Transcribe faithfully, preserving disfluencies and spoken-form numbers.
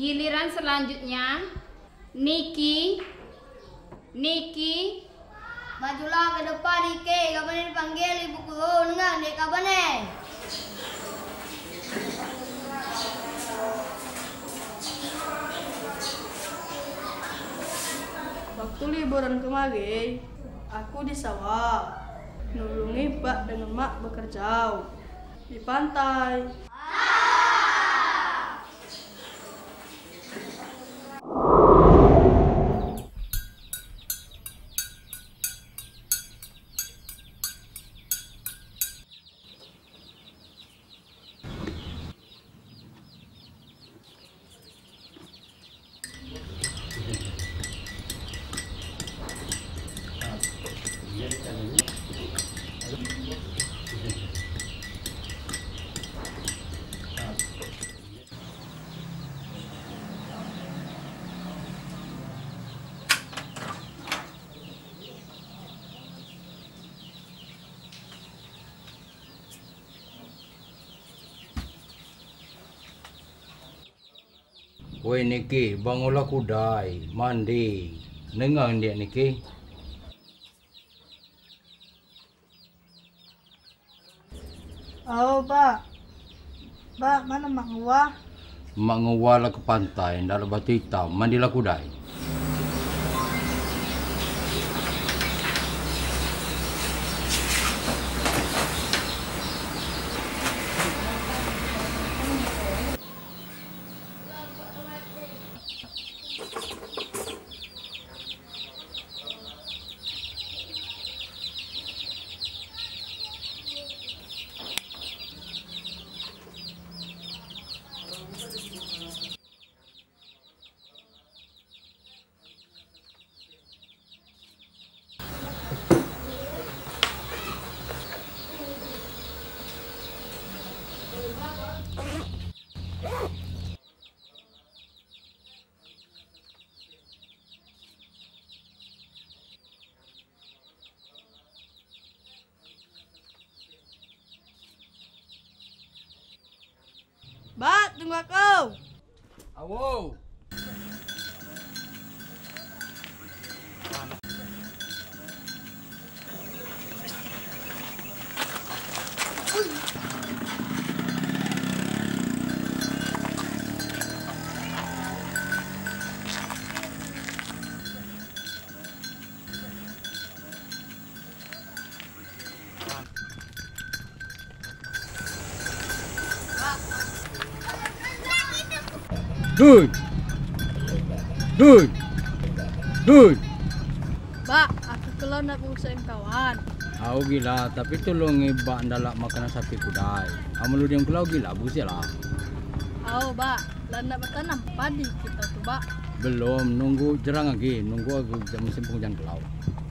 Giliran selanjutnya, Niki, Niki. Majulah ke depan Niki, kapan dipanggil ibu guru dengan dek kapan nih? Waktu liburan kemarin, aku di sawah, nulungi Pak dan Mak bekerja di pantai. Woi Niki, bangunlah kudai, mandi. Nengang dia Niki. Oh Pak, Pak mana Mak Ngewah? Mak ngewala ke pantai, ndak ada batu hitam, mandilah kudai. Mbak, tunggu aku. Awo. Dud, dud, dud. Mbak, aku keluar nak usahain kawan. Aku gila, tapi tolong ibak ndalak makanan sapi kudai. Amal lu diam kelau gila, busi lah. Oh Mbak, lah nak bertanam padi kita tuh Mbak. Belum, nunggu jerang lagi, nunggu aku musim penghujan kelau.